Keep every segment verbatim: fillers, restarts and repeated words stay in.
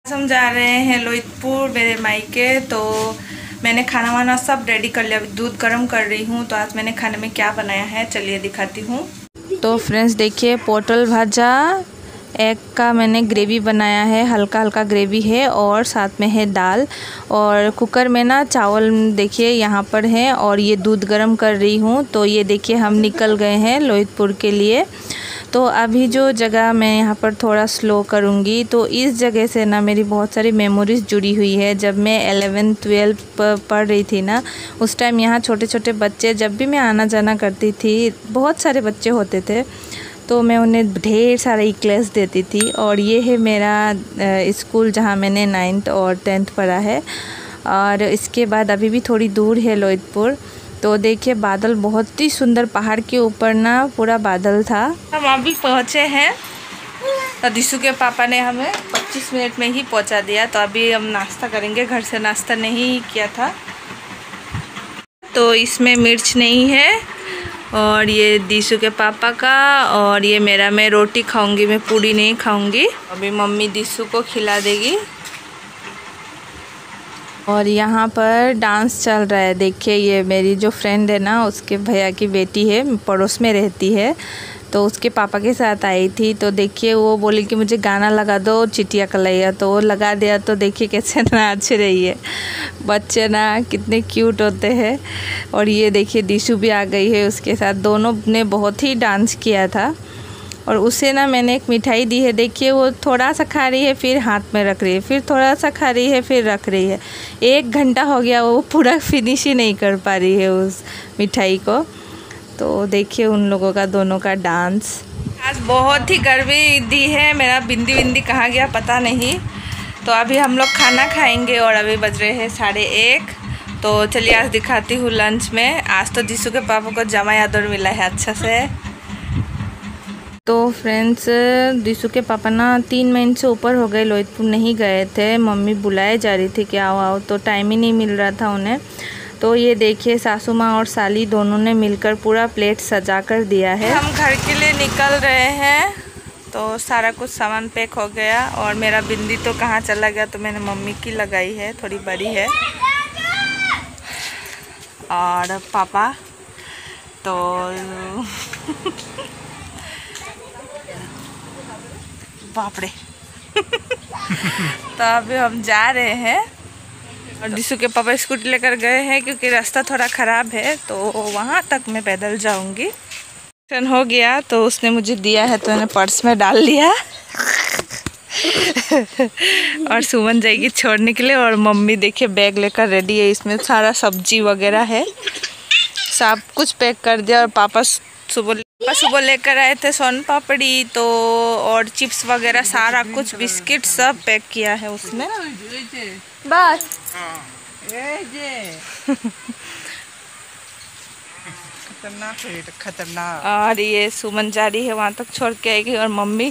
हम जा रहे हैं लोहितपुर मेरे मायके। तो मैंने खाना वाना सब रेडी कर लिया, दूध गर्म कर रही हूँ। तो आज मैंने खाने में क्या बनाया है चलिए दिखाती हूँ। तो फ्रेंड्स देखिए, पोटल भाजा, एग का मैंने ग्रेवी बनाया है, हल्का हल्का ग्रेवी है, और साथ में है दाल। और कुकर में ना चावल देखिए यहाँ पर है, और ये दूध गर्म कर रही हूँ। तो ये देखिए हम निकल गए हैं लोहितपुर के लिए। तो अभी जो जगह मैं यहाँ पर थोड़ा स्लो करूँगी, तो इस जगह से ना मेरी बहुत सारी मेमोरीज़ जुड़ी हुई है। जब मैं एलेवन ट्वेल्व पढ़ रही थी ना, उस टाइम यहाँ छोटे छोटे बच्चे, जब भी मैं आना जाना करती थी, बहुत सारे बच्चे होते थे, तो मैं उन्हें ढेर सारा इक्लेस देती थी। और ये है मेरा स्कूल जहाँ मैंने नाइन्थ और टेंथ पढ़ा है। और इसके बाद अभी भी थोड़ी दूर है लोहितपुर। तो देखिए बादल बहुत ही सुंदर, पहाड़ के ऊपर ना पूरा बादल था। हम अभी पहुँचे हैं, तो दिशु के पापा ने हमें पच्चीस मिनट में ही पहुँचा दिया। तो अभी हम नाश्ता करेंगे, घर से नाश्ता नहीं किया था। तो इसमें मिर्च नहीं है, और ये दिशु के पापा का, और ये मेरा, मैं रोटी खाऊंगी, मैं पूरी नहीं खाऊंगी। अभी मम्मी दिशु को खिला देगी। और यहाँ पर डांस चल रहा है। देखिए ये मेरी जो फ्रेंड है ना, उसके भैया की बेटी है, पड़ोस में रहती है, तो उसके पापा के साथ आई थी। तो देखिए वो बोली कि मुझे गाना लगा दो चिटिया कलैया, तो वो लगा दिया। तो देखिए कैसे नाच रही है। बच्चे ना कितने क्यूट होते हैं। और ये देखिए दिशु भी आ गई है उसके साथ, दोनों ने बहुत ही डांस किया था। और उसे ना मैंने एक मिठाई दी है, देखिए वो थोड़ा सा खा रही है, फिर हाथ में रख रही है, फिर थोड़ा सा खा रही है, फिर रख रही है। एक घंटा हो गया, वो पूरा फिनिश ही नहीं कर पा रही है उस मिठाई को। तो देखिए उन लोगों का दोनों का डांस। आज बहुत ही गर्मी दी है, मेरा बिंदी बिंदी कहाँ गया पता नहीं। तो अभी हम लोग खाना खाएंगे, और अभी बज रहे हैं साढ़े एक। तो चलिए आज दिखाती हूँ लंच में। आज तो दिशु के पापा को जमाई आदर मिला है अच्छा से। तो फ्रेंड्स दिशु के पापा ना तीन महीने से ऊपर हो गए लोहितपुर नहीं गए थे। मम्मी बुलाए जा रही थी कि आओ आओ, तो टाइम ही नहीं मिल रहा था उन्हें। तो ये देखिए सासू माँ और साली दोनों ने मिलकर पूरा प्लेट सजा कर दिया है। हम घर के लिए निकल रहे हैं, तो सारा कुछ सामान पैक हो गया। और मेरा बिंदी तो कहाँ चला गया, तो मैंने मम्मी की लगाई है, थोड़ी बड़ी है। और पापा तो बापरे तो अभी हम जा रहे हैं, और दिशु के पापा स्कूटी लेकर गए हैं क्योंकि रास्ता थोड़ा ख़राब है। तो वहाँ तक मैं पैदल जाऊंगी। टर्न हो गया तो उसने मुझे दिया है, तो मैंने पर्स में डाल लिया। और सुमन जाएगी छोड़ने के लिए, और मम्मी देखिए बैग लेकर रेडी है, इसमें सारा सब्जी वगैरह है, सब कुछ पैक कर दिया। और पापा सुबह सुबह लेकर आए थे सोन पापड़ी, तो और चिप्स वगैरह सारा कुछ, बिस्किट सब पैक किया है उसमें बस। खतरनाक है, खतरनाक। और ये सुमन जा रही है वहाँ तक, छोड़ के आएगी। और मम्मी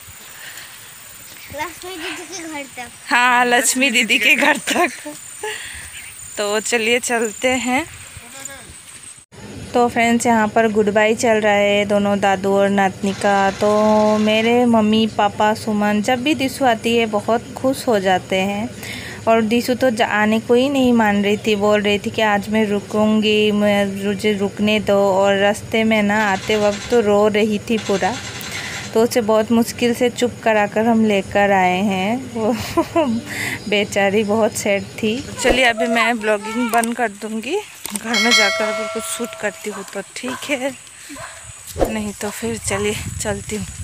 लक्ष्मी दीदी के घर तक। हाँ लक्ष्मी दीदी के घर तक। तो चलिए चलते हैं। तो फ्रेंड्स यहाँ पर गुड बाय चल रहा है दोनों दादू और नातनी का। तो मेरे मम्मी पापा सुमन जब भी दिशु आती है बहुत खुश हो जाते हैं। और दिशु तो आने को ही नहीं मान रही थी, बोल रही थी कि आज मैं रुकूंगी, मुझे रुकने दो। और रास्ते में ना आते वक्त तो रो रही थी पूरा, तो उसे बहुत मुश्किल से चुप करा कर हम लेकर आए हैं। वो बेचारी बहुत सैड थी। चलिए अभी मैं ब्लॉगिंग बंद कर दूंगी, घर में जाकर अगर कुछ शूट करती हूँ तो ठीक है, नहीं तो फिर चलिए चलती हूँ।